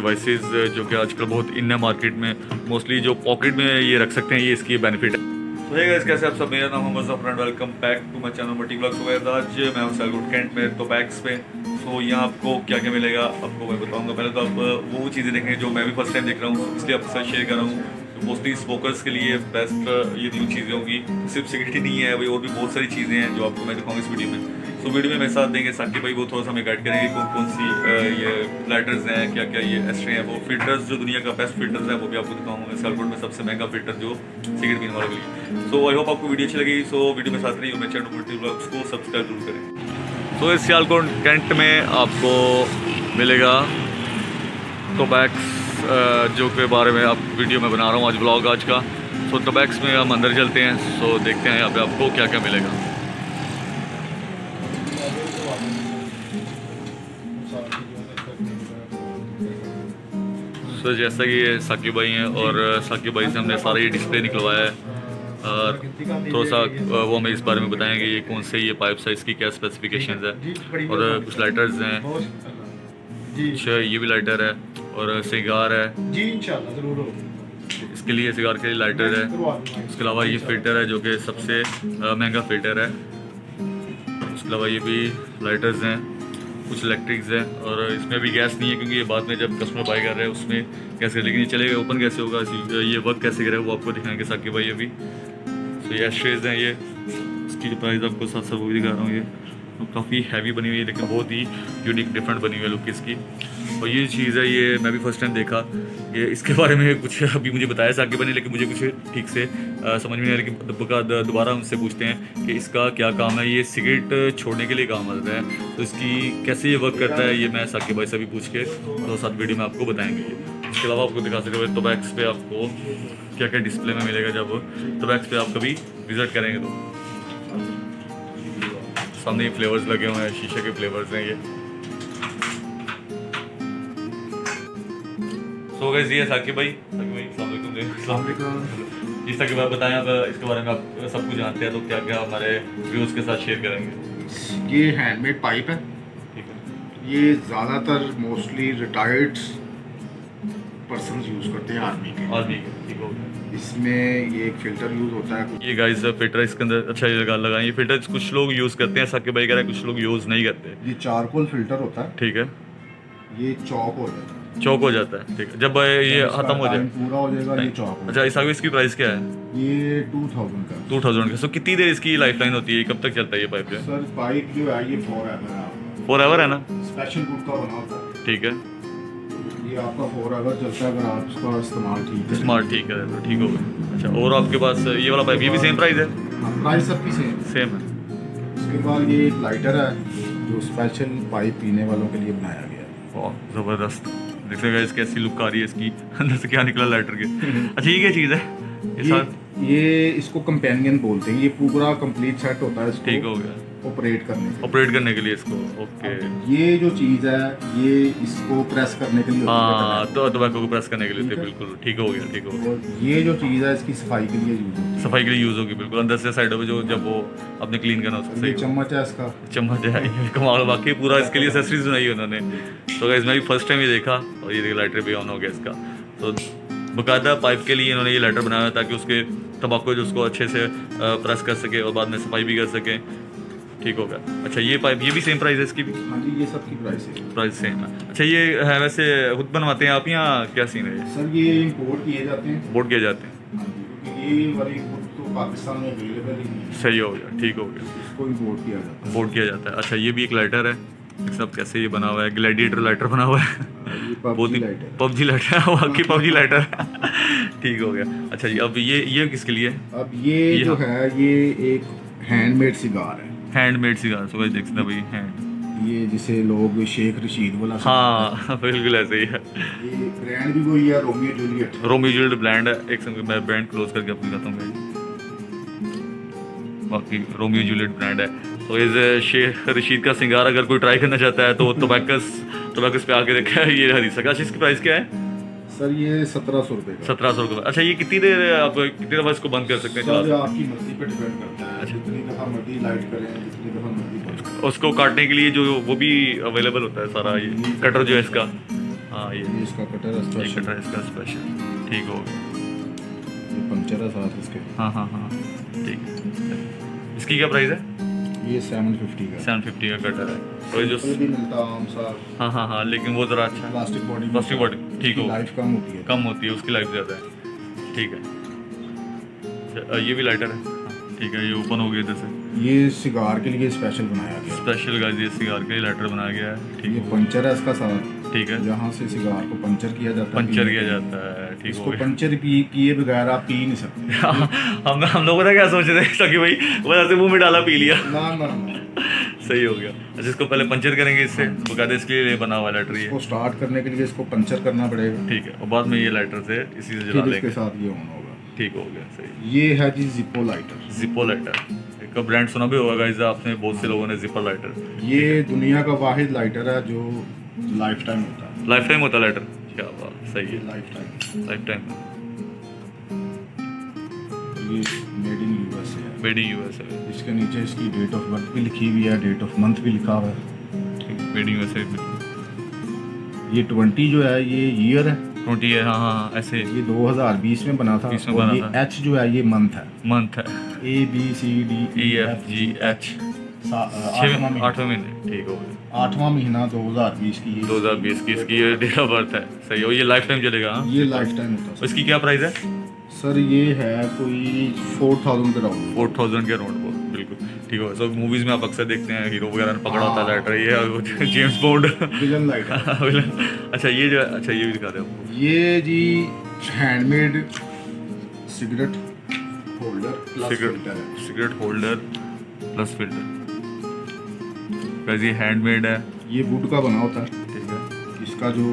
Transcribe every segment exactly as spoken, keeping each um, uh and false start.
Devices जो कि आजकल बहुत इन है मार्केट में, मोस्टली जो पॉकेट में ये रख सकते हैं, ये इसकी बेनिफिट है। तो है गाइस, कैसे आप सब, मेरा नाम Mohammad Zafar and welcome back to my channel multi blogs. वगैरह आज मैं हूँ सैलकोट कैंट में, तो बैग्स पे। सो यहाँ आपको क्या क्या मिलेगा आपको मैं बताऊँगा। पहले तो आप वो चीज़ें देखेंगे जो मैं भी फर्स्ट टाइम देख रहा हूँ, इसलिए आपके साथ शेयर कर रहा हूँ। मोस्टली स्मोकर्स के लिए बेस्ट ये न्यू चीज़ें होंगी, सिर्फ सिगरेट ही नहीं है भाई, और भी बहुत सारी चीज़ें हैं जो आपको मैं दिखाऊंगा इस वीडियो में। तो वीडियो में मेरे साथ देंगे साकिब भाई, वो थोड़ा सा हमें गाइड करेंगे कौन कौन सी ये लाइटर्स हैं, क्या क्या ये एस्ट्रे हैं, वो फिल्टर्स जो दुनिया का बेस्ट फिल्टर्स है वो भी आपको दिखाऊंगा। सैलकोट में सबसे महंगा फिल्टर जो सिगरेट पीने वालों के लिए। सो आई होप आपको वीडियो अच्छी लगी। सो वीडियो में साथ रही हूँ, मैं चैनल मल्टी ब्लॉग्स को सब्सक्राइब जरूर करें। तो इस सैलकोट कैंट में आपको मिलेगा टोबैक्स जो के बारे में आप वीडियो में बना रहा हूँ आज ब्लॉग आज का। सो टोबैक्स में हम अंदर चलते हैं, सो देखते हैं यहाँ पे आपको क्या क्या मिलेगा। सो जैसा कि ये साकिब भाई हैं और साकिब भाई से हमने सारा ये डिस्प्ले निकलवाया है और थोड़ा सा वो हमें इस बारे में बताएंगे ये कौन से ये पाइप साइज़ की क्या स्पेसिफिकेशंस है, और कुछ लाइटर्स हैं, कुछ ये भी लाइटर है और सिगार है जी, इंशाल्लाह ज़रूर हो। इसके लिए सिगार के लिए लाइटर है। उसके अलावा ये फिल्टर है जो कि सबसे महंगा फिल्टर है। उसके अलावा ये भी लाइटर्स हैं, कुछ इलेक्ट्रिक्स हैं, और इसमें भी गैस नहीं है क्योंकि ये बाद में जब कस्टमर बाय कर रहे हैं उसमें गैस, लेकिन ये चलेगा ओपन कैसे होगा, ये वर्क कैसे करेगा वो आपको दिखाएंगे साकिब भाई अभी। तो ये एस्ट्रेज हैं, ये इसकी जो प्राइस आपको साथ साथ वो भी दिखा रहा हूँ। ये तो काफ़ी हैवी बनी हुई है लेकिन बहुत ही यूनिक डिफरेंट बनी हुई है लुक इसकी। और ये चीज़ है, ये मैं भी फर्स्ट टाइम देखा, ये इसके बारे में कुछ अभी मुझे बताया साकिब भाई ने, लेकिन मुझे कुछ ठीक से आ, समझ में नहीं आया। लेकिन दोबारा उनसे पूछते हैं कि इसका क्या काम है। ये सिगरेट छोड़ने के लिए काम आता है, तो इसकी कैसे ये वर्क करता है ये मैं साकिब भाई से भी पूछ के तो साथ वीडियो में आपको बताएंगे। इसके अलावा आपको दिखा सकते हैं टोबैक्स पे आपको क्या क्या डिस्प्ले में मिलेगा जब टोबैक्स पे आप कभी विज़िट करेंगे तो। सामने ये फ्लेवर्स लगे हुए हैं, शीशे के फ्लेवर्स हैं ये। सो गाइस, ये साकिब भाई, साकिब भाई अस्सलाम वालेकुम। जिस साकिब भाई बताएं आप इसके बारे में, आप सब कुछ जानते हैं तो क्या क्या हमारे व्यूअर्स के साथ शेयर करेंगे। ये हैंडमेड पाइप है, ठीक है। ये ज़्यादातर मोस्टली रिटायर्ड पर्सन यूज़ करते हैं, आर्मी के आर्मी के ठीक हो गया। इसमें ये एक फ़िल्टर यूज़ होता है। ये गाइस फिल्टर इसके अंदर अच्छा ये लगा लगाएं, ये फिल्टर कुछ लोग यूज़ करते हैं, साकिब भाई कह रहे हैं कुछ लोग यूज़ नहीं करते। ये चारकोल फिल्टर होता है, ठीक है। ये चौक हो जाता है, चौक हो जाता है, ठीक है। जब ये खत्म हो जाए पूरा हो जाएगा, ये चौक। अच्छा, इस इसकी प्राइस क्या है? ये टू थाउजेंड का टू थाउजेंड का। सो कितनी देर इसकी लाइफ लाइन होती है, कब तक चलता है ये पाइप? सर पाइप जो है ये फॉर एवर है। फॉर एवर है ना? स्पेशल वुड का बना होता है, ठीक है। ये आपका फॉर एवर चलता है अगर आप इसका इस्तेमाल ठीक है। स्मार्ट ठीक है तो ठीक होगा। अच्छा, और आपके पास ये वाला पाइप, ये भी सेम प्राइस है? हाँ, प्राइस सबकी सेम सेम है। इसके बाद ये एक लाइटर है जो स्पेशल पाइप पीने वालों के लिए बनाया गया है। वाह ज़बरदस्त, देखिएगा इसकी ऐसी लुक आ रही है इसकी, अंदर से क्या निकला लाइटर के। अच्छा, ये क्या चीज़ है? ये, ये, ये इसको कंपेनियन बोलते हैं। ये पूरा कंप्लीट सेट होता है इसको, ठीक हो गया, ऑपरेट करने ऑपरेट करने के लिए इसको। ओके, ये जो चीज़ है ये इसको प्रेस करने के लिए, हाँ तो टोबैको को प्रेस करने के लिए थे, बिल्कुल ठीक हो गया, ठीक हो गया। और ये जो चीज़ है इसकी सफाई के लिए यूज होती है, सफाई के लिए यूज़ होगी बिल्कुल, अंदर से साइडों पे जो जब वो अपने क्लीन करना उसको ये सही। चम्मच है इसका, चम्मच है, ये कमाल, बाकी पूरा इसके लिए एक्सेसरीज बनाई है उन्होंने। तो गाइस मैं भी फर्स्ट टाइम ये देखा, और ये देखिए लाइटर भी ऑन हो गया इसका। तो बाकायदा पाइप के लिए इन्होंने ये लाइटर बनाया ताकि उसके तंबाकू जो उसको अच्छे से प्रेस कर सके और बाद में सफाई भी कर सके, ठीक होगा। अच्छा, ये पाइप, ये भी सेम प्राइस है इसकी भी? हाँ जी, ये सबकी प्राइस है, प्राइस सेम है। अच्छा, ये है वैसे खुद बनवाते हैं आप या क्या सीन है? सर ये इंपोर्ट किए जाते हैं, इंपोर्ट किए जाते हैं। हाँ जी, क्योंकि ये वाली खुद तो पाकिस्तान में अवेलेबल ही नहीं है। सही हो गया, ठीक हो गया, इसको इंपोर्ट किया जाता है। इंपोर्ट किया जाता है। अच्छा, ये भी एक लाइटर है, सब कैसे ये बना हुआ है, ग्लैडिएटर लाइटर बना हुआ है, बहुत ही पबजी लाइटर, बाकी पबजी लाइटर ठीक हो गया। अच्छा जी, अब ये ये किसके लिए है? अब ये, ये जो है ये एक हैंडमेड सिगार है, हैंडमेड सिगार। सो देख सकते हैं भाई, हैंड, ये जिसे लोग शेख रशीद वाला, हाँ बिल्कुल ऐसे ही है। ये ब्रांड भी वही है, Romeo Juliet, Romeo Juliet brand है। एक संग मैं ब्रांड क्लोज करके आपको दिखाता हूँ, बाकी रोमियो जूलियट ब्रांड है। तो इस शेख रशीद का सिंगार अगर कोई ट्राई करना चाहता है तो टोबैकस टोबैकस पे आके देखा है, ये खरीद सका। इसकी प्राइस क्या है? सर ये सत्रह सौ रुपये का। सत्रह सौ रुपये। अच्छा, ये कितनी देर आप कितनी दफ़ा इसको बंद कर सकते हैं? सर आपकी मर्जी पे डिपेंड करता है, जितनी दफ़ा मर्जी लाइट करें, जितनी दफ़ा मर्जी। उसको काटने के लिए जो वो भी अवेलेबल होता है सारा, ये कटर जो है इसका, हाँ ये ये इसका कटर है ये स्पेशल। कटर है इसका स्पेशल, ठीक हो गया। ये पंचर है साथ इसके। हाँ हाँ हाँ ठीक है। इसकी क्या प्राइस है? ये सेवन फिफ्टी का सेवन फिफ्टी का कटर है। तो ये जो ये भी मिलता है आम सा हाँ हाँ हाँ लेकिन वो ज़रा अच्छा है, प्लास्टिक बॉडी प्लास्टिक बॉडी ठीक हो, लाइफ कम होती है। कम होती है उसकी लाइफ ज़्यादा है, ठीक है। अच्छा, ये भी लाइटर है, ठीक है। ये ओपन हो गया इधर से, ये सिगार के लिए स्पेशल बनाया गया। स्पेशल गाइस ये सिगार के लिए लाइटर बनाया गया है, ठीक ये है। पंचर है इसका साथ, ठीक है, जहाँ से सिगार को पंचर किया जाता है, पंचर किया जाता है, ठीक हो इसको गया। पंचर पी किए बगैर आप पी नहीं सकते। हम हम लोग पता क्या सोच रहे थे कि भाई वजह से मुंह में डाला पी लिया, ना ना ना सही हो गया। अच्छा इसको पहले पंचर करेंगे इससे, बकायदे इसके लिए बना हुआ लाइटर ये, इसको स्टार्ट करने के लिए इसको पंचर करना पड़ेगा, ठीक है। और बाद में ये लाइटर से इसी से जला फिर लेंगे, इसके साथ ये ऑन होगा। ठीक हो गया, सही। ये है जी जिप्पो लाइटर। जिप्पो लाइटर, एक ब्रांड सुना भी होगा गाइस आपने, बहुत से लोगों ने जिप्पो लाइटर। ये दुनिया का वाहिद लाइटर है जो लाइफ टाइम होता है। लाइफ टाइम होता है लाइटर, क्या बात, सही है, लाइफ टाइम। Life time. ये मेड इन यूएसए है। मेड इन यूएसए, इसके नीचे इसकी डेट ऑफ बर्थ भी लिखी हुई है, डेट ऑफ मंथ भी लिखा हुआ है। Made in USA. ये ट्वेंटी जो है ये ईयर है, ट्वेंटी है, हाँ हाँ ऐसे ये दो हज़ार बीस में बना था। बीस में और बना ये था। एच जो है ये मंथ है, मंथ है, A B C D E F G H, आठवां महीना, आठवें महीने, ठीक हो गया। आठवां महीना दो हज़ार बीस की ये दो हज़ार बीस की इसकी ये डेट ऑफ बर्थ है, सही हो। ये लाइफ टाइम चलेगा, हाँ। ये लाइफ टाइम होता है। इसकी क्या प्राइस है? सर ये है कोई फोर थाउजेंड के राउंड। फोर थाउजेंड के अराउंड, बिल्कुल ठीक हो। सो मूवीज में आप अक्सर देखते हैं हीरो वगैरह ने पकड़ा होता है लाइटर, ये जेम्स बॉन्ड विलन लाइटर। अच्छा ये जो अच्छा ये भी दिखा दे आपको, ये जी handmade cigarette holder plus cigarette filter है। Cigarette holder plus filter, guys ये हैंडमेड है, ये वुड का बना होता है। ठीक है। इसका जो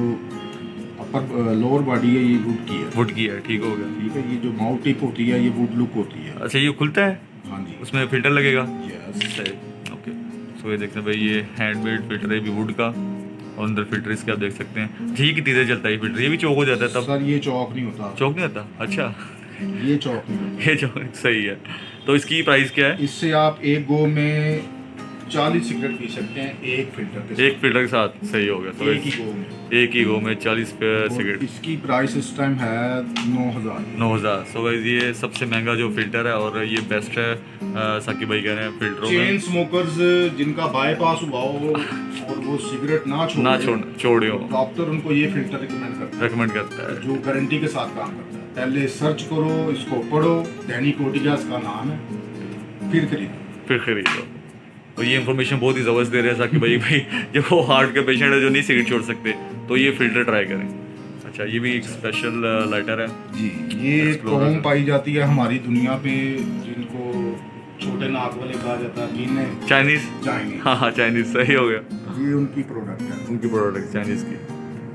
अपर लोअर बॉडी है ये वुड की है, वुड की है, ठीक हो गया। ठीक है। ये जो माउथ टिप होती है ये वुड लुक होती है। अच्छा ये खुलता है, हाँ जी, उसमें फिल्टर लगेगा, यस। सही, ओके। सो ये देखते हैं भाई, ये हैंडमेड फिल्टर है भी वुड का, और अंदर फिल्टर इसके आप देख सकते हैं। अच्छा ये कितनी देर चलता है ये फिल्टर? ये भी चौक हो जाता है तब? सर ये चौक नहीं होता, चौक नहीं होता, अच्छा ये चौक नहीं होता। ये चौक सही है। तो इसकी प्राइस क्या है? इससे आप एक गो में चालीस सिगरेट पी सकते हैं एक फिल्टर के साथ। एक फिल्टर के साथ, सही हो गया। तो एक ही गो में, एक ही गो में चालीस और सिगरेट। इसकी प्राइस इस टाइम है नौ हज़ार। नौ हज़ार। सो गाइस ये सबसे महंगा जो फिल्टर है और ये बेस्ट है, आ, साकिब भाई कह रहे हैं फिल्टरों चेन में। स्मोकर्स जिनका बाईपास हुआ हो और वो सिगरेट ना छोड़े ना छोड़ छोड़े हो, डॉक्टर उनको ये फिल्टर रिकमेंड करता है, रेकमेंड करता है। जो गारंटी के साथ काम करता है। पहले सर्च करो, इसको पढ़ो, दैनिक ओटिया इसका नाम है, फिर खरीदो। फिर खरीदो। तो ये इन्फॉर्मेशन बहुत ही ज़बरदस्त दे रहे हैं साकिब भाई भाई जब वो हार्ट के पेशेंट है जो नहीं सिगरेट छोड़ सकते, तो ये फिल्टर ट्राई करें। अच्छा ये भी एक स्पेशल लाइटर है जी। ये Explorer कौम है। पाई जाती है हमारी दुनिया पे जिनको छोटे नाक वाले कहा जाता है, मीने चाइनीज, चाइनीज। हाँ हाँ चाइनीज, सही हो गया। ये उनकी प्रोडक्ट है, उनकी प्रोडक्ट चाइनीज की।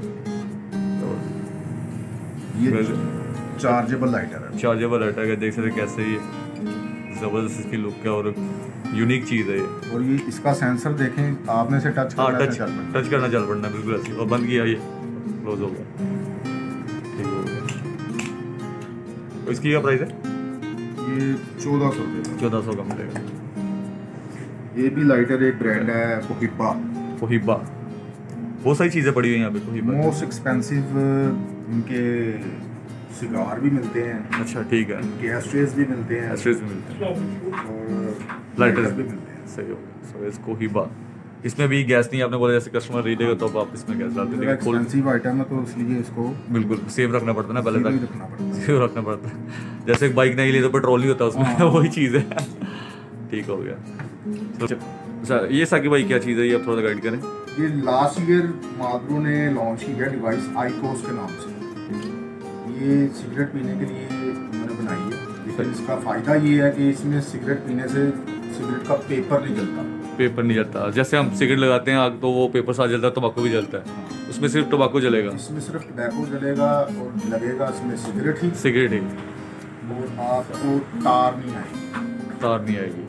ये चार्जेबल लाइटर है। चार्जेबल लाइटर का देख सकते कैसे ये ज़बरदस्त इसकी लुक है और यूनिक चीज़ है ये। और ये इसका सेंसर देखें, आपने से टच हाँ करना टच से चल पड़ता है। टच करना चल पड़ना बिल्कुल ऐसे, और बंद किया ये क्लोज हो गया, ठीक हो गया। तो इसकी क्या प्राइस है? ये चौदह सौ रुपये। चौदह सौ का मिलेगा। ये भी लाइटर एक ब्रांड है कोहिबा। कोहिबा, बहुत सारी चीज़ें पड़ी हुई हैं यहाँ पे कोहिबा। मोस्ट एक्सपेंसिव इनके सिगार भी मिलते हैं, अच्छा ठीक है, इनके एस्ट्रेस भी मिलते हैं, एस्ट्रेस भी मिलते हैं और लाइटर्स भी मिलते हैं। सही हो गया। सो इसको कोहिबा, इसमें भी गैस नहीं, आपने बोला जैसे कस्टमर ले लेगा तो आप इसमें गैस डालते हैं, खोल एक्सपेंसिव आइटम है तो इसलिए इसको बिल्कुल सेव रखना पड़ता है ना पहले भी तक, रखना पड़ता है। सेव रखना पड़ता है। जैसे एक बाइक नहीं ली तो पेट्रोल नहीं होता उसमें, वही चीज़ है, ठीक हो गया। तो अच्छा ये साकिब भाई क्या चीज़ है ये आप थोड़ा गाइड करें। ये लास्ट ईयर मादरू ने लॉन्च किया डिवाइस आईकोस के नाम से। ये सिगरेट पीने के लिए उन्होंने बनाई है, लेकिन इसका फ़ायदा ये है कि इसमें सिगरेट पीने से सिगरेट का पेपर नहीं जलता। पेपर नहीं जलता, जैसे हम सिगरेट लगाते हैं आग तो वो पेपर साथ जलता है, तम्बाकू भी जलता है, उसमें सिर्फ टोबाको जलेगा, इसमें सिर्फ टबैको जलेगा और लगेगा इसमें सिगरेट ही, सिगरेट ही, और आपको तार नहीं आएगी, तार नहीं आएगी।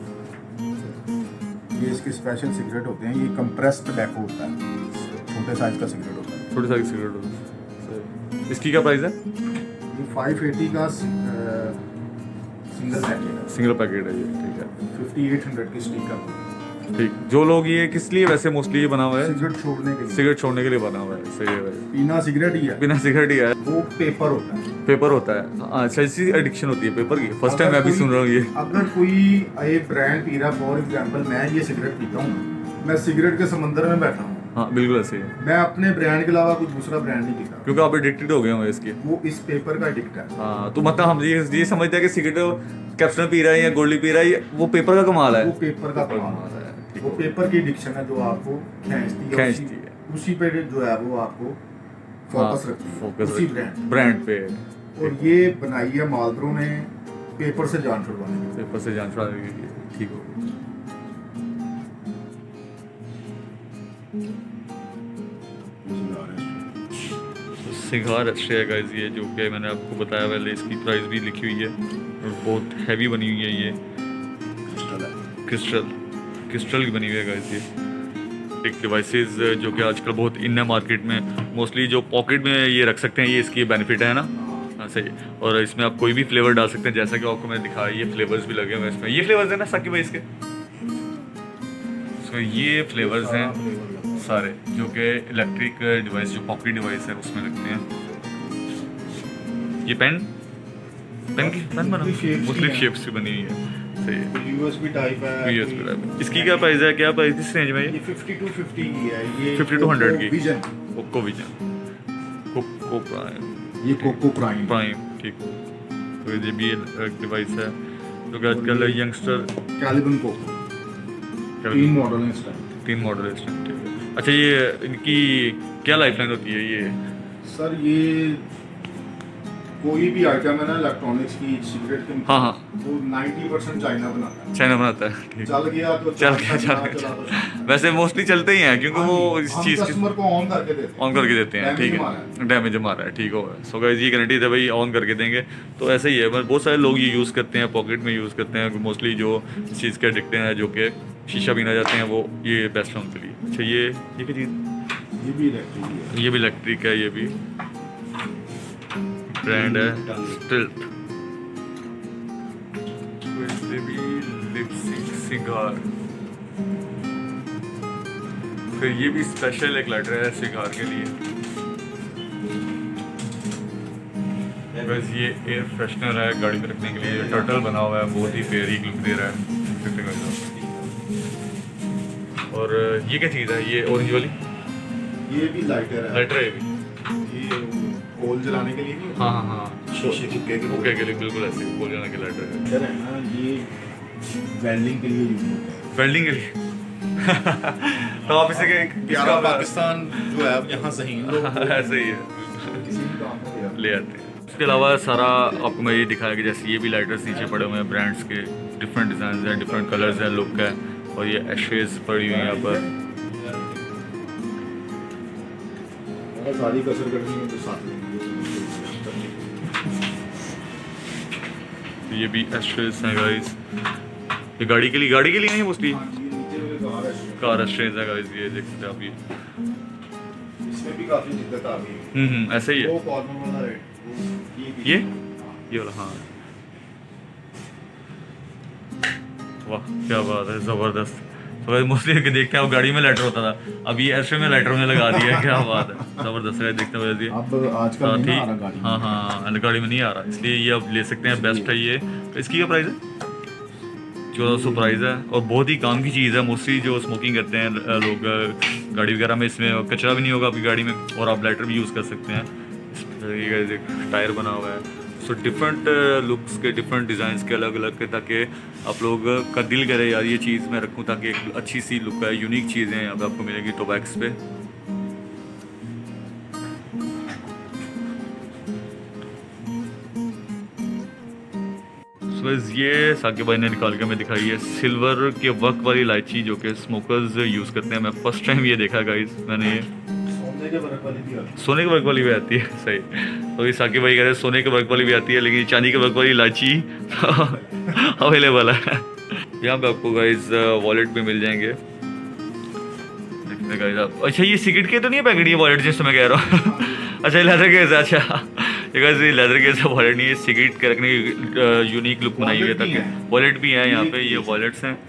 ये इसके स्पेशल सिगरेट होते हैं। ये कंप्रेस टबैको होता है, छोटे साइज का सिगरेट होता है। छोटी सारी सिगरेट होती है। इसकी क्या प्राइस है? ये फाइव एटी का सिंगल पैकेट है, सिंगल पैकेट है ये, ठीक है। फिफ्टी एट हंड्रेड की स्टिकर। ठीक। जो लोग ये किस लिए वैसे मोस्टली ये बना हुआ है? सिगरेट छोड़ने के लिए। सिगरेट छोड़ने के लिए बना हुआ है, सही है भाई। पीना सिगरेट ही है, बिना सिगरेट ही है। वो पेपर होता है। पेपर होता है, अच्छा इसी एडिक्शन होती है पेपर की। फर्स्ट टाइम मैं भी सुन रहा हूँ ये। अगर कोई एक ब्रांड पी रहा, फॉर एग्जांपल मैं ये सिगरेट पीता हूँ, मैं सिगरेट के समंदर में बैठा हूँ। हाँ बिल्कुल ऐसे ही है। मैं अपने ब्रांड के अलावा कुछ दूसरा ब्रांड नहीं पीता, क्योंकि आप एडिक्टेड हो गए हो इसके। वो इस पेपर का एडिक्ट है। हाँ तो मतलब हम ये ये समझते हैं कि सिगरेट कैप्सूल पी रहा है या गोल्डी पी रहा है, वो पेपर का कमाल है। वो पेपर का कमाल है, वो पेपर की एडिक्शन है जो आपको खींचती है, खींचती है उसी पे जो है वो आपको फोकस रखती है, फोकस उसी ब्रांड ब्रांड पे। और ये बनाई है मालद्रो ने पेपर से जान छुड़वाने के लिए। पेपर से जान छुड़वाने के लिए, ठीक हो। सिगार अच्छे है गाइस ये, जो कि मैंने आपको बताया पहले, इसकी प्राइस भी लिखी हुई है और बहुत हैवी बनी हुई है ये। क्रिस्टल क्रिस्टल की बनी हुई है गाइस ये। एक डिवाइसेस जो कि आजकल बहुत इन है मार्केट में, मोस्टली जो पॉकेट में ये रख सकते हैं, ये इसकी बेनिफिट है ना। हाँ सही। और इसमें आप कोई भी फ्लेवर डाल सकते हैं, जैसा कि आपको मैंने दिखाया, ये फ्लेवर्स भी लगे हुए हैं इसमें। ये फ्लेवर्स है ना साकिब भाई इसके? so, ये फ्लेवर्स हैं सारे, जो कि इलेक्ट्रिक डिवाइस, जो पॉकेट डिवाइस है उसमें लगते हैं। ये पेन पेन की पेन बना मुख्तलिफ शेप्स की बनी हुई है, सही है। यूएसबी टाइप है, यूएसबी टाइप। इसकी क्या प्राइस है, क्या प्राइस किस रेंज में? ये फिफ्टी टू फिफ्टी की है, ये फिफ्टी टू हंड्रेड की। Vision coco vision coco prime, ये कोको प्राइम प्राइम ठीक। तो ये भी एक डिवाइस है जो कि आजकल यंगस्टर। कैलिबन कोको, तीन मॉडल हैं इस टाइम, तीन मॉडल है इस टाइम, ठीक है। अच्छा ये इनकी क्या लाइफलाइन होती है ये? सर ये कोई भी आइटम है ना इलेक्ट्रॉनिक्स की, सिगरेट की, हाँ हाँ, वो नाइंटी परसेंट चाइना बनाता है। चाइना बनाता है, ठीक। चल गया तो चल गया चल गया। वैसे मोस्टली चलते ही हैं क्योंकि वो इस चीज़ की कस्टमर को ऑन करके देते हैं, ऑन करके देते हैं, ठीक है। डैमेज हमारा है, ठीक हो। सो गाइस ये गारंटी है भाई, ऑन करके देंगे। तो ऐसे ही है, बहुत सारे लोग ये यूज़ करते हैं, पॉकेट में यूज़ करते हैं मोस्टली, जो इस चीज़ के एडिक्टेड हैं, जो कि शीशा पीना जाते हैं, वो ये बेस्ट है उनके लिए। अच्छा ये ये क्या चीज़? ये भी इलेक्ट्रिक है, ये भी इलेक्ट्रिक है, ये भी ब्रांड है स्टिल्थ। इससे भी लिपसिंग सिगार, फिर ये भी स्पेशल एक लाइटर है सिगार के लिए। बस ये एयर फ्रेशनर है गाड़ी में रखने के लिए, टर्टल बना हुआ है, बहुत ही प्यारी लुक दे रहा है। और ये क्या चीज़ है, ये ऑरेंज वाली? ये भी लाइटर है, लाइटर है ये भी, ये कोल जलाने के लिए नहीं, हाँ हाँ हाँ, शीशे हुक्के के हुक्के के लिए, बिल्कुल ऐसे कोल जलाने के लाइटर है। लाइटर है ना, ये वेल्डिंग के लिए यूज होता है, वेल्डिंग के लिए। तो आप इसे के प्यारा पाकिस्तान जो है यहाँ ज़हीन लोग ऐसे ही है, किसी भी काम में ले आते हैं। इसके अलावा सारा आपको मैं ये दिखाया कि जैसे ये भी लाइटर्स नीचे पड़े हुए हैं ब्रांड्स के, डिफरेंट डिज़ाइन हैं, डिफरेंट कलर्स हैं, लुक है। और ये एशेज पड़ी हुई हैं यहाँ पर। सारी कसर करनी है तो साथ में ये भी एशेज हैं गाइस, ये गाड़ी के लिए, गाड़ी के लिए नहीं मोस्टली कार एशेज है गाइस, ये देख सकते हैं आप। ये इसमें भी काफी दिक्कत आ गई, हम्म हम्म ऐसे ही है। वो कॉर्नर वाला रेड, ये ये वाला, हाँ वाह क्या बात है, ज़बरदस्त। तो मोस्टली देखते हैं, वो गाड़ी में लाइटर होता था, अब ये ऐसे में लाइटर में लगा दिया है, क्या बात है, ज़बरदस्त है। देखते हुए अब आजकल नहीं आ रहा गाड़ी, हाँ हाँ गाड़ी में नहीं आ रहा, इसलिए ये अब ले सकते हैं, बेस्ट है ये। इसकी क्या प्राइस है? चौदह सौ प्राइस है, और बहुत ही काम की चीज़ है। मोस्टली जो स्मोकिंग करते हैं लोग गाड़ी वगैरह में, इसमें कचरा भी नहीं होगा आपकी गाड़ी में, और आप लाइटर भी यूज़ कर सकते हैं। ये टायर बना हुआ है, सो डिफरेंट लुक्स के, डिफरेंट डिज़ाइंस के, अलग अलग के, ताकि आप लोग का दिल करे यार ये चीज़ मैं रखूं, ताकि एक अच्छी सी लुक है, यूनिक चीज़ें यहाँ पे आपको मिलेगी टोबैक्स पे। सो so, ये साकिब भाई ने निकाल के हमें दिखाई है सिल्वर के वर्क वाली इलायची, जो कि स्मोकर्स यूज़ करते हैं। मैं फर्स्ट टाइम ये देखा गाइस मैंने, ये सोने के वर्क वाली भी आती है, सोने के वर्क वाली भी आती है, सही। तो ये साकिब भाई कह रहे हैं सोने के वर्क वाली भी आती है, लेकिन चांदी के वर्क वाली इलायची अवेलेबल है। यहाँ पे आपको गाइस वॉलेट भी मिल जाएंगे, देखते गाइस आप। अच्छा ये सिगरेट के तो नहीं है पैकेट, ये वॉलेट जिस मैं कह रहा हूँ। अच्छा लेदर केस, अच्छा ये गाइस ये लेदर केस है, वॉलेट नहीं है। सिगरेट के रखने की यूनिक लुक बनाई हुई है, ताकि वॉलेट भी है यहाँ पे, ये वॉलेट्स हैं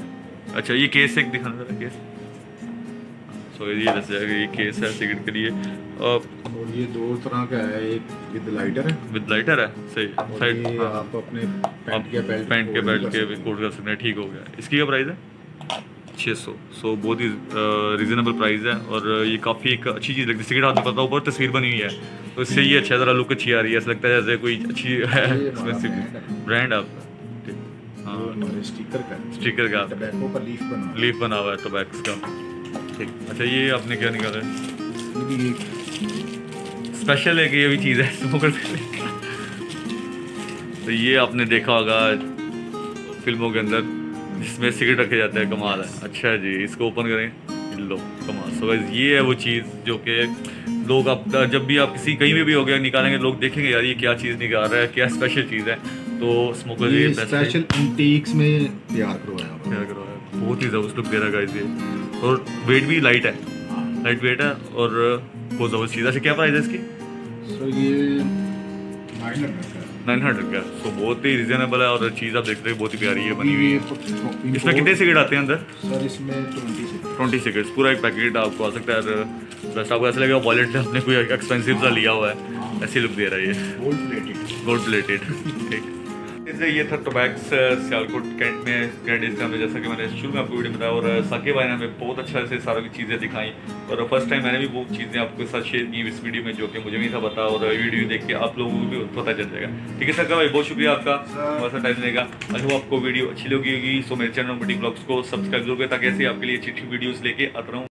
अच्छा ये केस एक दिखाना जरा केस। सो ये दस जाएगा, ये केस है सिगरेट के लिए। और और ये दो तरह का है, एक विद लाइटर है, विद लाइटर है सही। और साइड ये हाँ, आप अपने आप पैंट के बेल्ट पैंट के को बेल्ट भी के कर भी सकते कोट कर सकते हैं, ठीक हो गया। इसकी क्या प्राइस है? छः सौ। सो बहुत ही रीज़नेबल प्राइस है और ये काफ़ी एक अच्छी चीज़ लगती है। सिगरेट हाथ में पता ऊपर तस्वीर बनी हुई है तो इससे ये अच्छा ज़रा लुक अच्छी आ रही है, ऐसा लगता है जैसे कोई अच्छी है ये हमारा एक्सपेंसिव brand है। ब्रांड आपका। ठीक हैं। हाँ, ये हमारे स्टिकर का है, स्टिकर का टबैको का लीफ बना हुआ है। लीफ बना हुआ है टोबैक्स का। ठीक, अच्छा ये आपने क्या निकाला है? ये भी एक स्पेशल है कि ये भी चीज़ है स्मोकर के लिए। तो ये आपने देखा होगा फिल्मों के अंदर जिसमें सिगरेट रखे जाते हैं, कमाल है। अच्छा जी, इसको ओपन करें, लो कमाल। सो गाइस ये है वो चीज़ जो कि लोग आप जब भी आप किसी कहीं भी भी हो गया निकालेंगे, लोग देखेंगे यार ये क्या चीज़ निकाल रहा है, क्या स्पेशल चीज़ है। तो स्मोकर ये ये बेस्ट है। स्पेशल एंटीक्स में तैयार करवाया हुआ क्या करो यार, बहुत ही ज़बरदस्त लुक दे रहा है गाइस ये, और वेट भी लाइट है, है। लाइट वेट है और बहुत ज़बरदस्त चीज़ है। अच्छा क्या प्राइस है इसकी? सो ये नाइन हंड्रेड का है। नाइन हंड्रेड का। सो बहुत ही रीजनेबल है और चीज़ आप देखते हैं बहुत ही प्यारी है बनी हुई ये है। इसमें कितने सिगरेट आते हैं अंदर? सर इसमें ट्वेंटी से ट्वेंटी सिगरेट्स, पूरा एक पैकेट आपको आ सकता है। बस आपको ऐसा लगेगा वॉलेट में आपने कोई एक्सपेंसिव सा लिया हुआ है, ऐसी लुक दे रहा है ये, गोल्ड प्लेटेड। Gold plated. ठीक, इससे ये था टोबैक्स सियालकोट कैंट में ग्रैंड एशिया में, जैसा कि मैंने शुरू में आपको वीडियो बताया। और साकिब भाई ने हमें बहुत अच्छा से सारी चीज़ें दिखाई और फर्स्ट टाइम मैंने भी वो चीज़ें आपके साथ शेयर की इस वीडियो में जो कि मुझे नहीं था पता, और वीडियो देख के आप लोगों को भी पता चल जाएगा। ठीक है सर भाई, बहुत शुक्रिया आपका हमारे साथ टाइम देने का। आई होप आपको वीडियो अच्छी लगी होगी। सो मेरे चैनल मटी ब्लॉग्स को सब्सक्राइब जरूर करें ताकि ऐसे आपके लिए अच्छी अच्छी वीडियोज़ लेके आता रहूँ।